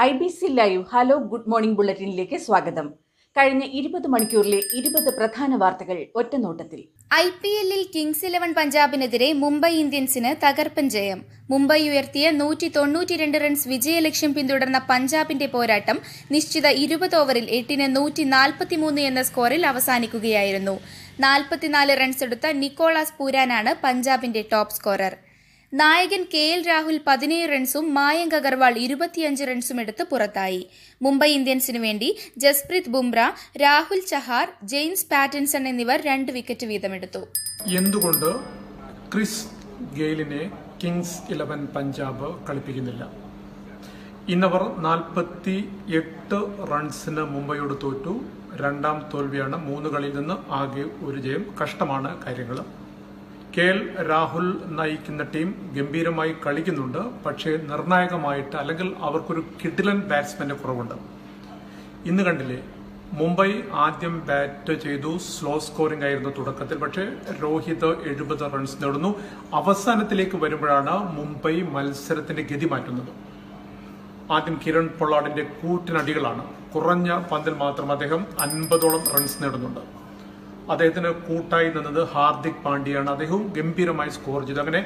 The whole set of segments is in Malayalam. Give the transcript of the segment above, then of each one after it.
IBC live hello good morning ബുള്ളറ്റിനിലേക്ക് സ്വാഗതം. കഴിഞ്ഞ 20 മണിക്കൂറിലെ 20 പ്രധാന വാർത്തകൾ ഒറ്റനോട്ടത്തിൽ. IPLൽ കിങ്സ് 11 പഞ്ചാബിനെതിരെ മുംബൈ ഇന്ത്യൻസിന് തകർപ്പൻ ജയം. മുംബൈ ഉയർത്തിയ 192 റൺസ് വിജയലക്ഷ്യം പിന്തുടർന്ന പഞ്ചാബിന്റെ പോരാട്ടം നിശ്ചിത 20 ഓവറിൽ 8ന് 143 എന്ന സ്കോറിൽ അവസാനിക്കുകയായിരുന്നു. 44 റൺസ് എടുത്ത നിക്കോളാസ് പൂരാനാണ് പഞ്ചാബിന്റെ ടോപ്പ് സ്കോറർ. നായകൻ KL രാഹുൽ 17 റൺസും മായങ്ക് അഗർവാൾ 25 റൺസും എടുത്ത് പുറത്തായി. മുംബൈ ഇന്ത്യൻസിനു വേണ്ടി ജസ്പ്രീത് ബുംറ, രാഹുൽ ചഹാർ, ജെയിംസ് പാറ്റിൻസൺ എന്നിവർ 2 വിക്കറ്റ് വീതമെടുത്തു. എന്തുകൊണ്ട് ക്രിസ് ഗെയിലിനെ കിങ്സ് 11 പഞ്ചാബ് കളിപ്പിക്കുന്നില്ല? ഇന്നവർ 48 റൺസിന് മുംബൈയോട് തോറ്റു. രണ്ടാം തോൽവിയാണ്. 3 കളിയിൽ നിന്ന് ആകെ ഒരു ജയം. കഷ്ടമാണ് കാര്യങ്ങൾ. KL രാഹുൽ നയിക്കുന്ന ടീം ഗംഭീരമായി കളിക്കുന്നുണ്ട്. പക്ഷേ നിർണായകമായിട്ട് അല്ലെങ്കിൽ അവർക്കൊരു കിടിലൻ ബാറ്റ്സ്മാന്റെ കുറവുണ്ട്. ഇന്ന് കണ്ടില്ലേ, മുംബൈ ആദ്യം ബാറ്റ് ചെയ്തു. സ്ലോ സ്കോറിംഗ് ആയിരുന്നു തുടക്കത്തിൽ. പക്ഷേ രോഹിത് 70 റൺസ് നേടുന്നു. അവസാനത്തിലേക്ക് വരുമ്പോഴാണ് മുംബൈ മത്സരത്തിന്റെ ഗതി മാറ്റുന്നത്. ആദ്യം കിരൺ പൊള്ളാഡിന്റെ കൂറ്റിനടികളാണ്. കുറഞ്ഞ പന്തിൽ മാത്രം അദ്ദേഹം 50ഓളം റൺസ് നേടുന്നുണ്ട്. അദ്ദേഹത്തിന് കൂട്ടായി നിന്നത് ഹാർദിക് പാണ്ഡ്യയാണ്. അദ്ദേഹവും ഗംഭീരമായി സ്കോർ ചെയ്തു. അങ്ങനെ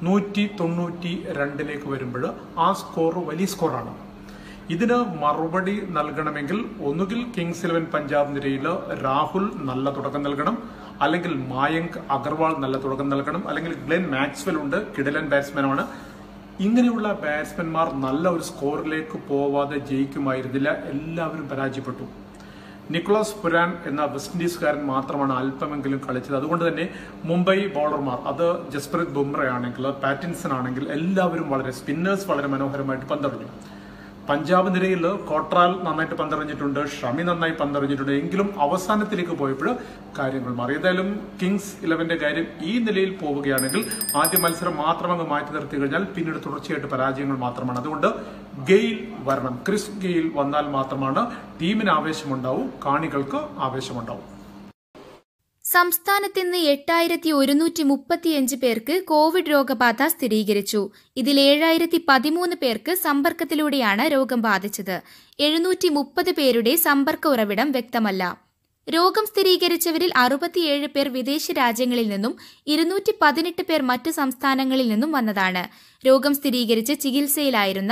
192 വരുമ്പോൾ ആ സ്കോർ വലിയ സ്കോറാണ്. ഇതിന് മറുപടി നൽകണമെങ്കിൽ ഒന്നുകിൽ കിങ്സ് 11 പഞ്ചാബ് നിരയിൽ രാഹുൽ നല്ല തുടക്കം നൽകണം, അല്ലെങ്കിൽ മായങ്ക് അഗർവാൾ നല്ല തുടക്കം നൽകണം, അല്ലെങ്കിൽ ഗ്ലെൻ മാക്സ്വെൽ ഉണ്ട്, കിടിലൻ ബാറ്റ്സ്മാനാണ്. ഇങ്ങനെയുള്ള ബാറ്റ്സ്മാൻമാർ നല്ല ഒരു സ്കോറിലേക്ക് പോവാതെ ജയിക്കുമായിരുന്നില്ല. എല്ലാവരും പരാജയപ്പെട്ടു. നിക്കോളാസ് പുരാൻ എന്ന വെസ്റ്റ് ഇൻഡീസുകാരൻ മാത്രമാണ് അല്പമെങ്കിലും കളിച്ചത്. അതുകൊണ്ട് തന്നെ മുംബൈ ബൗളർമാർ, അത് ജസ്പ്രീത് ബുംറയാണെങ്കിൽ പാറ്റിൻസൺ ആണെങ്കിൽ എല്ലാവരും സ്പിന്നേഴ്സ് വളരെ മനോഹരമായിട്ട് പന്തെറിഞ്ഞു. പഞ്ചാബ് നിരയിൽ കോട്രാൽ നന്നായിട്ട് പന്തെറിഞ്ഞിട്ടുണ്ട്, ഷമി നന്നായി പന്തെറിഞ്ഞിട്ടുണ്ട്. എങ്കിലും അവസാനത്തിലേക്ക് പോയപ്പോൾ കാര്യങ്ങൾ മാറി. ഏതായാലും കിങ്സ് 11ന്റെ കാര്യം ഈ നിലയിൽ പോവുകയാണെങ്കിൽ ആദ്യ മത്സരം മാത്രം അങ്ങ് മാറ്റി നിർത്തി കഴിഞ്ഞാൽ പിന്നീട് തുടർച്ചയായിട്ട് പരാജയങ്ങൾ മാത്രമാണ്. അതുകൊണ്ട് ഗെയിൽ വരണം. ക്രിസ് ഗെയിൽ വന്നാൽ മാത്രമാണ് ടീമിന് ആവേശമുണ്ടാവും, കാണികൾക്ക് ആവേശമുണ്ടാവും. സംസ്ഥാനത്ത് ഇന്ന് 8135 പേർക്ക് കോവിഡ് രോഗബാധ സ്ഥിരീകരിച്ചു. ഇതിൽ 7013 പേർക്ക് സമ്പർക്കത്തിലൂടെയാണ് രോഗം ബാധിച്ചത്. 730 പേരുടെ സമ്പർക്ക ഉറവിടം വ്യക്തമല്ല. രോഗം സ്ഥിരീകരിച്ചവരിൽ 67 പേർ വിദേശ രാജ്യങ്ങളിൽ നിന്നും 218 പേർ മറ്റ് സംസ്ഥാനങ്ങളിൽ നിന്നും വന്നതാണ്. രോഗം സ്ഥിരീകരിച്ച് ചികിത്സയിലായിരുന്ന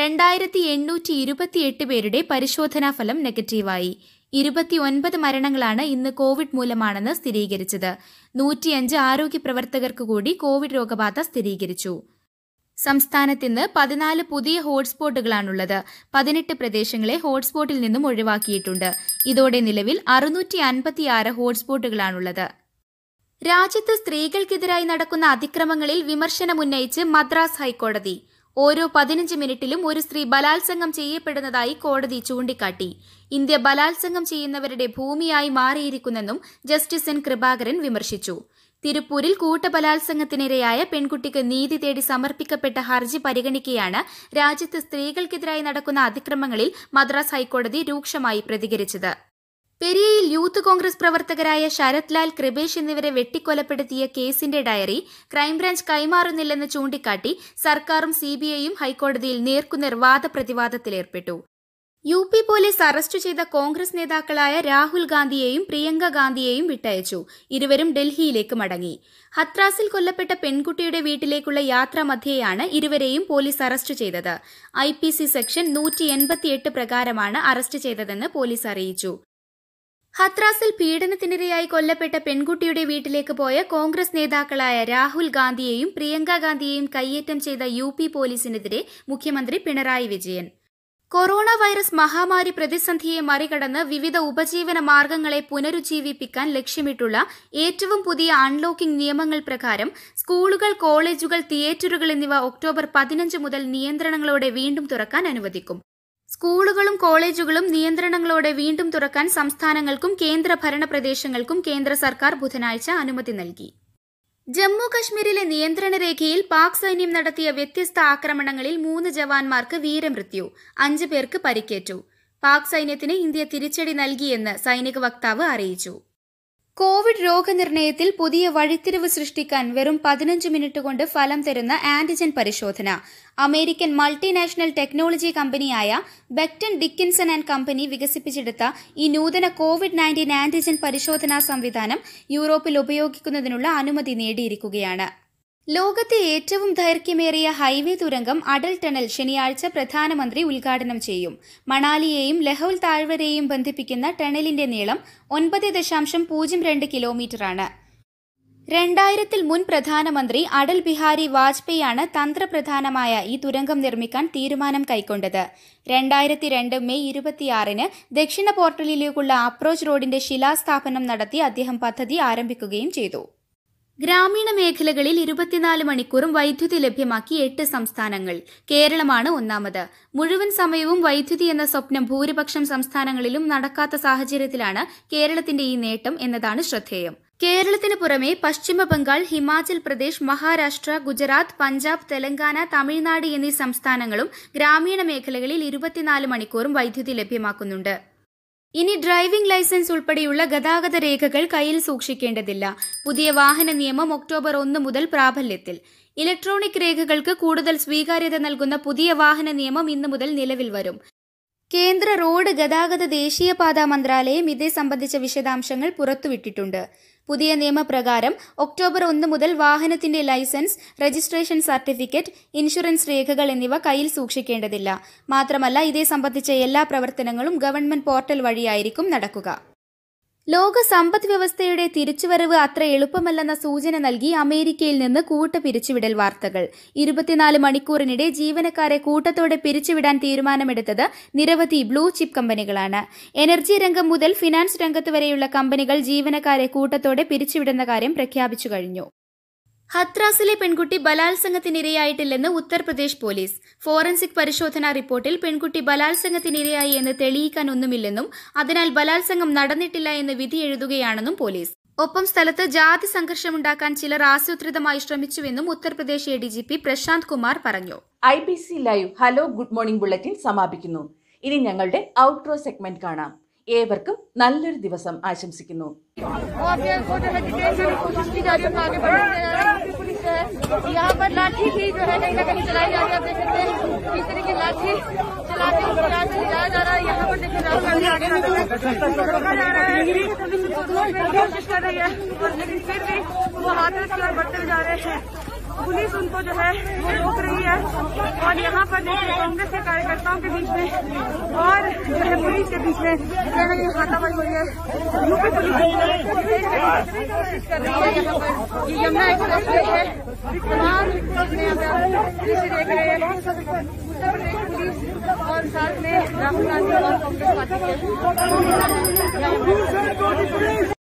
2828 പേരുടെ പരിശോധനാ ഫലം നെഗറ്റീവായി. 29 മരണങ്ങളാണ് ഇന്ന് കോവിഡ് മൂലമാണെന്ന് സ്ഥിരീകരിച്ചത്. 105 ആരോഗ്യ പ്രവർത്തകർക്ക് കൂടി കോവിഡ് രോഗബാധ സ്ഥിരീകരിച്ചു. സംസ്ഥാനത്ത് ഇന്ന് 14 പുതിയ ഹോട്ട്സ്പോട്ടുകളാണുള്ളത്. 18 പ്രദേശങ്ങളെ ഹോട്ട്സ്പോട്ടിൽ നിന്നും ഒഴിവാക്കിയിട്ടുണ്ട്. ഇതോടെ നിലവിൽ 656 ഹോട്ട്സ്പോട്ടുകളാണുള്ളത്. രാജ്യത്ത് സ്ത്രീകൾക്കെതിരായി നടക്കുന്ന അതിക്രമങ്ങളിൽ വിമർശനമുന്നയിച്ച് മദ്രാസ് ഹൈക്കോടതി. ഓരോ 15 മിനിറ്റിലും ഒരു സ്ത്രീ ബലാത്സംഗം ചെയ്യപ്പെടുന്നതായി കോടതി ചൂണ്ടിക്കാട്ടി. ഇന്ത്യ ബലാത്സംഗം ചെയ്യുന്നവരുടെ ഭൂമിയായി മാറിയിരിക്കുന്നെന്നും ജസ്റ്റിസ് N കൃപാകരൻ വിമർശിച്ചു. തിരുപ്പൂരിൽ കൂട്ടബലാത്സംഗത്തിനിരയായ പെൺകുട്ടിക്ക് നീതി തേടി സമർപ്പിക്കപ്പെട്ട ഹർജി പരിഗണിക്കെയാണ് രാജ്യത്ത് സ്ത്രീകൾക്കെതിരായി നടക്കുന്ന അതിക്രമങ്ങളിൽ മദ്രാസ് ഹൈക്കോടതി രൂക്ഷമായി പ്രതികരിച്ചത്. പെരിയയിൽ യൂത്ത് കോൺഗ്രസ് പ്രവർത്തകരായ ശരത് ലാൽ, കൃപേഷ് എന്നിവരെ വെട്ടിക്കൊലപ്പെടുത്തിയ കേസിന്റെ ഡയറി ക്രൈംബ്രാഞ്ച് കൈമാറുന്നില്ലെന്ന് ചൂണ്ടിക്കാട്ടി സർക്കാരും CBIയും ഹൈക്കോടതിയിൽ നേർക്കുനേർ വാദപ്രതിവാദത്തിലേർപ്പെട്ടു. UP പോലീസ് അറസ്റ്റ് ചെയ്ത കോൺഗ്രസ് നേതാക്കളായ രാഹുൽ ഗാന്ധിയെയും പ്രിയങ്ക ഗാന്ധിയെയും വിട്ടയച്ചു. ഇരുവരും ഡൽഹിയിലേക്ക് മടങ്ങി. ഹത്രാസിൽ കൊല്ലപ്പെട്ട പെൺകുട്ടിയുടെ വീട്ടിലേക്കുള്ള യാത്രാമധ്യേയാണ് ഇരുവരെയും പോലീസ് അറസ്റ്റ് ചെയ്തത്. IPC സെക്ഷൻ 188 പ്രകാരമാണ് അറസ്റ്റ് ചെയ്തതെന്ന് പോലീസ് അറിയിച്ചു. ഹത്രാസിൽ പീഡനത്തിനിരയായി കൊല്ലപ്പെട്ട പെൺകുട്ടിയുടെ വീട്ടിലേക്ക് പോയ കോൺഗ്രസ് നേതാക്കളായ രാഹുൽ ഗാന്ധിയെയും പ്രിയങ്ക ഗാന്ധിയെയും കയ്യേറ്റം ചെയ്ത UP പോലീസിനെതിരെ മുഖ്യമന്ത്രി പിണറായി വിജയൻ. കൊറോണ വൈറസ് മഹാമാരി പ്രതിസന്ധിയെ മറികടന്ന് വിവിധ ഉപജീവന മാർഗങ്ങളെ പുനരുജ്ജീവിപ്പിക്കാൻ ലക്ഷ്യമിട്ടുള്ള ഏറ്റവും പുതിയ അൺലോക്കിംഗ് നിയമങ്ങൾ പ്രകാരം സ്കൂളുകൾ, കോളേജുകൾ, തിയേറ്ററുകൾ എന്നിവ ഒക്ടോബർ 15 മുതൽ നിയന്ത്രണങ്ങളോടെ വീണ്ടും തുറക്കാൻ അനുവദിക്കും. സ്കൂളുകളും കോളേജുകളും നിയന്ത്രണങ്ങളോടെ വീണ്ടും തുറക്കാൻ സംസ്ഥാനങ്ങൾക്കും കേന്ദ്ര ഭരണ പ്രദേശങ്ങൾക്കും കേന്ദ്ര സർക്കാർ ബുധനാഴ്ച അനുമതി നൽകി. ജമ്മു കശ്മീരിലെ നിയന്ത്രണ രേഖയിൽ പാക് സൈന്യം നടത്തിയ വ്യത്യസ്ത ആക്രമണങ്ങളിൽ 3 ജവാന്മാർക്ക് വീരമൃത്യു, 5 പേർക്ക് പരിക്കേറ്റു. പാക് സൈന്യത്തിന് ഇന്ത്യ തിരിച്ചടി നൽകിയെന്ന് സൈനിക വക്താവ് അറിയിച്ചു. കോവിഡ് രോഗനിർണയത്തിൽ പുതിയ വഴിത്തിരിവ് സൃഷ്ടിക്കാൻ വെറും 15 മിനിറ്റ് കൊണ്ട് ഫലം തരുന്ന ആന്റിജൻ പരിശോധന. അമേരിക്കൻ മൾട്ടിനാഷണൽ ടെക്നോളജി കമ്പനിയായ ബെക്ടൺ ഡിക്കിൻസൺ ആൻഡ് കമ്പനി വികസിപ്പിച്ചെടുത്ത ഈ നൂതന കോവിഡ്-19 ആന്റിജൻ പരിശോധനാ സംവിധാനം യൂറോപ്പിൽ ഉപയോഗിക്കുന്നതിനുള്ള അനുമതി നേടിയിരിക്കുകയാണ്. ലോകത്തെ ഏറ്റവും ദൈർഘ്യമേറിയ ഹൈവേ തുരങ്കം അടൽ ടണൽ ശനിയാഴ്ച പ്രധാനമന്ത്രി ഉദ്ഘാടനം ചെയ്യും. മണാലിയെയും ലഹൌൽ താഴ്വരയെയും ബന്ധിപ്പിക്കുന്ന ടണലിന്റെ നീളം 9.02 കിലോമീറ്ററാണ്. 2000 മുൻ പ്രധാനമന്ത്രി അടൽ ബിഹാരി വാജ്പേയിയാണ് തന്ത്രപ്രധാനമായ ഈ തുരങ്കം നിർമ്മിക്കാൻ തീരുമാനം കൈക്കൊണ്ടത്. 2002 മെയ് 26 ദക്ഷിണ പോർട്ടലിലേക്കുള്ള അപ്രോച്ച് റോഡിന്റെ ശിലാസ്ഥാപനം നടത്തി അദ്ദേഹം പദ്ധതി ആരംഭിക്കുകയും ചെയ്തു. ഗ്രാമീണ മേഖലകളിൽ 24 മണിക്കൂറും വൈദ്യുതി ലഭ്യമാക്കി 8 സംസ്ഥാനങ്ങൾ. കേരളമാണ് ഒന്നാമത്. മുഴുവൻ സമയവും വൈദ്യുതി എന്ന സ്വപ്നം ഭൂരിപക്ഷം സംസ്ഥാനങ്ങളിലും നടക്കാത്ത സാഹചര്യത്തിലാണ് കേരളത്തിന്റെ ഈ നേട്ടം എന്നതാണ് ശ്രദ്ധേയം. കേരളത്തിന് പുറമെ പശ്ചിമ ബംഗാൾ, ഹിമാചൽ പ്രദേശ്, മഹാരാഷ്ട്ര, ഗുജറാത്ത്, പഞ്ചാബ്, തെലങ്കാന, തമിഴ്നാട് എന്നീ സംസ്ഥാനങ്ങളും ഗ്രാമീണ മേഖലകളിൽ 24 മണിക്കൂറും വൈദ്യുതി ലഭ്യമാക്കുന്നുണ്ട്. ഇനി ഡ്രൈവിംഗ് ലൈസൻസ് ഉൾപ്പെടെയുള്ള ഗതാഗത രേഖകൾ കയ്യിൽ സൂക്ഷിക്കേണ്ടതില്ല. പുതിയ വാഹന നിയമം ഒക്ടോബർ 1 മുതൽ പ്രാബല്യത്തിൽ. ഇലക്ട്രോണിക് രേഖകൾക്ക് കൂടുതൽ സ്വീകാര്യത നൽകുന്ന പുതിയ വാഹന നിയമം ഇന്നു മുതൽ നിലവിൽ വരും. കേന്ദ്ര റോഡ് ഗതാഗത ദേശീയപാത മന്ത്രാലയം ഇതേ സംബന്ധിച്ച വിശദാംശങ്ങൾ പുറത്തുവിട്ടിട്ടുണ്ട്. പുതിയ നിയമപ്രകാരം ഒക്ടോബർ 1 മുതൽ വാഹനത്തിന്റെ ലൈസൻസ്, രജിസ്ട്രേഷൻ സർട്ടിഫിക്കറ്റ്, ഇൻഷുറൻസ് രേഖകൾ എന്നിവ കയ്യിൽ സൂക്ഷിക്കേണ്ടതില്ല. മാത്രമല്ല, ഇതേ സംബന്ധിച്ച എല്ലാ പ്രവർത്തനങ്ങളും ഗവൺമെന്റ് പോർട്ടൽ വഴിയായിരിക്കും നടക്കുക. ലോക സമ്പദ് വ്യവസ്ഥയുടെ തിരിച്ചുവരവ് അത്ര എളുപ്പമല്ലെന്ന സൂചന നൽകി അമേരിക്കയിൽ നിന്ന് കൂട്ട പിരിച്ചുവിടൽ വാർത്തകൾ. 24 മണിക്കൂറിനിടെ ജീവനക്കാരെ കൂട്ടത്തോടെ പിരിച്ചുവിടാൻ തീരുമാനമെടുത്തത് നിരവധി ബ്ലൂ ചിപ്പ് കമ്പനികളാണ്. എനർജി രംഗം മുതൽ ഫിനാൻസ് രംഗത്ത് വരെയുള്ള കമ്പനികൾ ജീവനക്കാരെ കൂട്ടത്തോടെ പിരിച്ചുവിടുന്ന കാര്യം പ്രഖ്യാപിച്ചു കഴിഞ്ഞു. ഹത്രാസിലെ പെൺകുട്ടി ബലാത്സംഗത്തിനിരയായിട്ടില്ലെന്ന് ഉത്തർപ്രദേശ് പോലീസ്. ഫോറൻസിക് പരിശോധനാ റിപ്പോർട്ടിൽ പെൺകുട്ടി ബലാത്സംഗത്തിനിരയായി എന്ന് തെളിയിക്കാനൊന്നുമില്ലെന്നും അതിനാൽ ബലാത്സംഗം നടന്നിട്ടില്ല എന്ന് വിധി എഴുതുകയാണെന്നും പോലീസ്. ഒപ്പം സ്ഥലത്ത് ജാതി സംഘർഷമുണ്ടാക്കാൻ ചിലർ ആസൂത്രിതമായി ശ്രമിച്ചുവെന്നും ഉത്തർപ്രദേശ് ADGP പ്രശാന്ത് കുമാർ പറഞ്ഞു. IBC live hello good morning bulletin സമാപിക്കുന്നു. ഇനി ഞങ്ങളുടെ ഔട്ട്റോ സെഗ്മെന്റ് കാണാം. ഏവർക്കും നല്ലൊരു ദിവസം ആശംസിക്കുന്നു. यहाँ पर लाठी भी जो है कहीं ना कहीं चलाई जा रही है. आप देख सकते हैं किस तरह की लाठी चला के प्रयास से जाया जा रहा है. यहाँ पर देखिए कोशिश कर रही है और लेकिन फिर भी वो हाथ की ओर बढ़ते जा रहे हैं. पुलिस उनको जो है वो रोक रही है और यहाँ पर देखिए कांग्रेस के कार्यकर्ताओं के बीच में और जो है पुलिस के बीच में हाथापाई हुई है. यूपी पुलिस कोशिश कर रही है. यहाँ पर ये यमुना एक्सप्रेस वे है. तमाम दृश्य देख रहे हैं. उत्तर प्रदेश पुलिस और साथ में राहुल गांधी और कांग्रेस पार्टी के